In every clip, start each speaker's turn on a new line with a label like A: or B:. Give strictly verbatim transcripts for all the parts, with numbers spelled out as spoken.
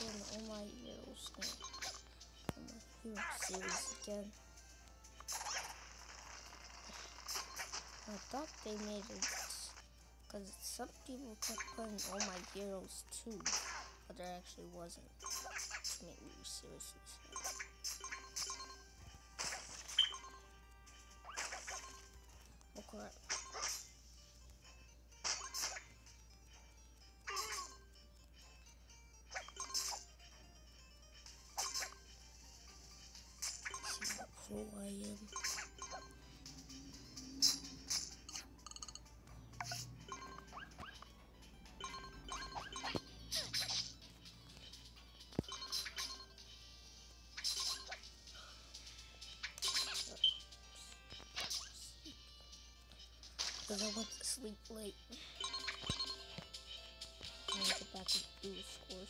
A: killing all my heroes now. On my hero series again. I thought they made it because some people kept putting all my heroes too, but there actually wasn't. To make me seriously sad. Oh crap. See how pro I am. Because I went to sleep late. I'm gonna get back and do the scores.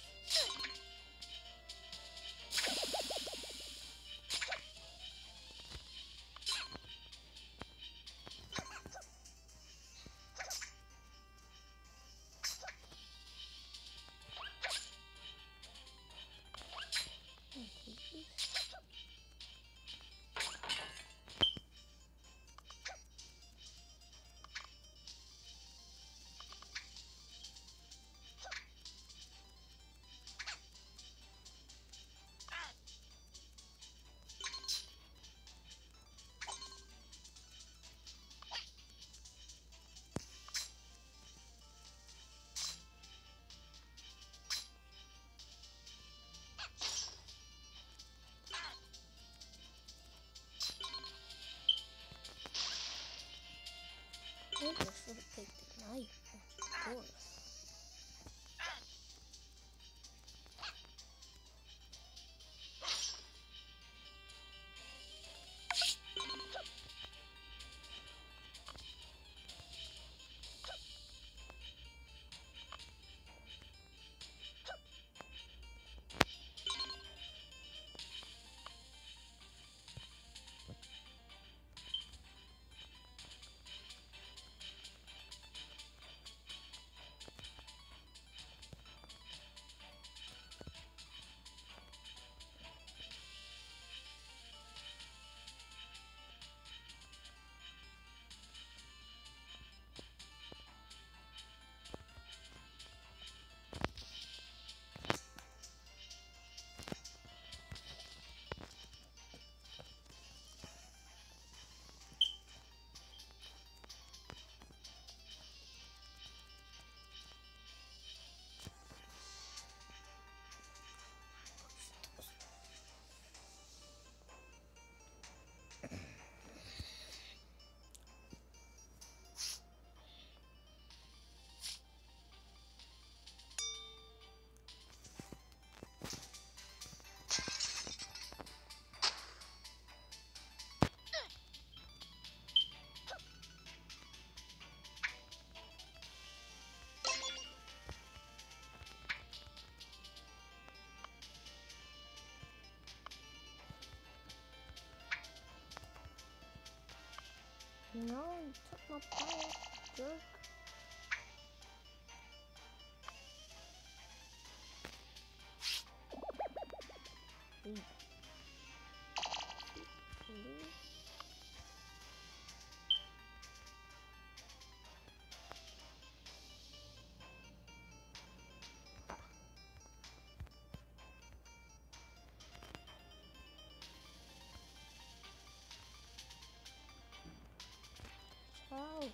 A: Maybe I should have picked the knife, of course. No, you took my power, jerk. Please. Please. Ciao.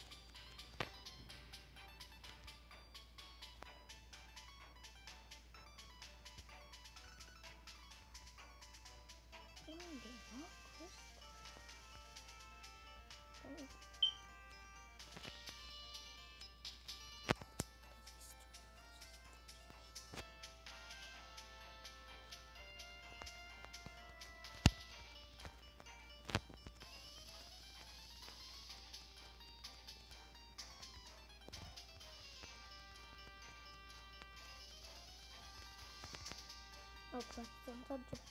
A: Okay, don't touch it.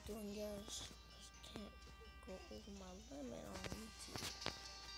A: doing, guys. I can't go over my limit on YouTube.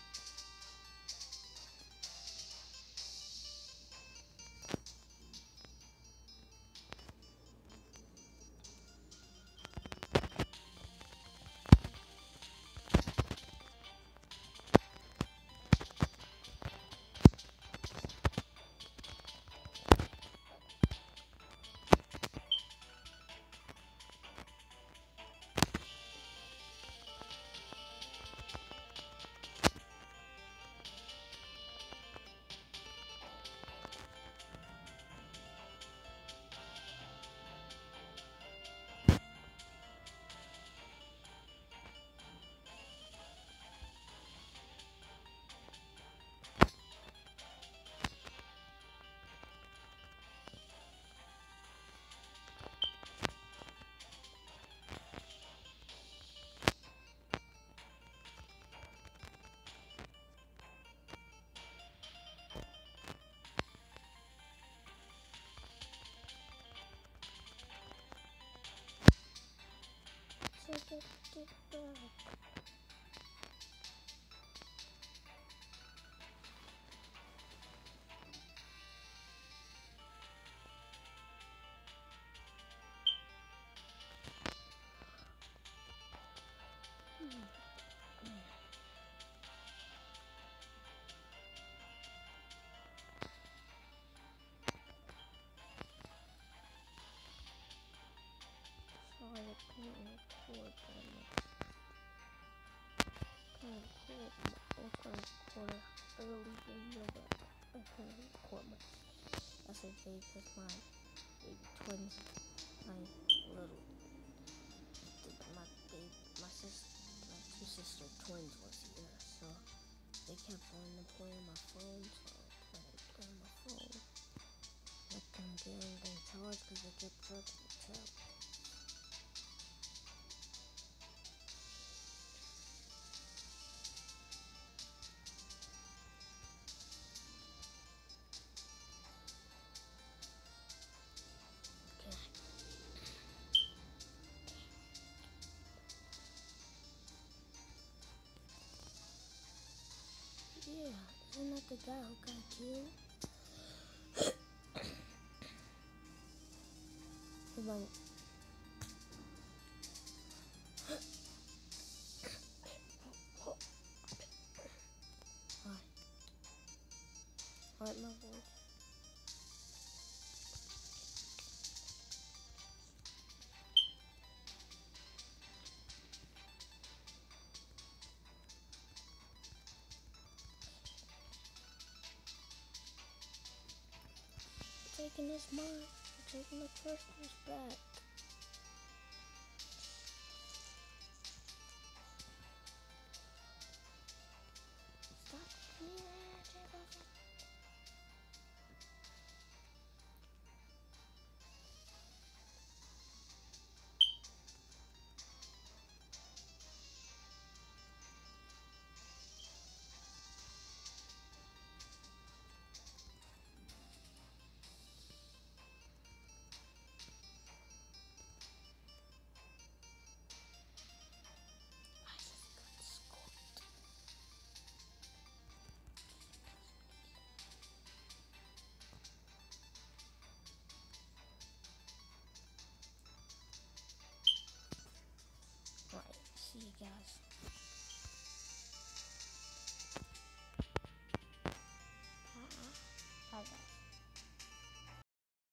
A: Take it back. Sorry, I couldn't record that much. Couldn't record. I was gonna record an early video, but I couldn't record much. That's okay, because my baby twins, my little, my baby, my sister, my two sister twins was here, so they kept wanting to play on my phone, so I played on my phone. Let them get anything charged because they kept charging the tab. Yeah, isn't that the guy who got killed? He's like, hi. Alright, my voice. Taking this mine. We're taking the crystals back. Stop me there, Jacob. Alright, see you guys.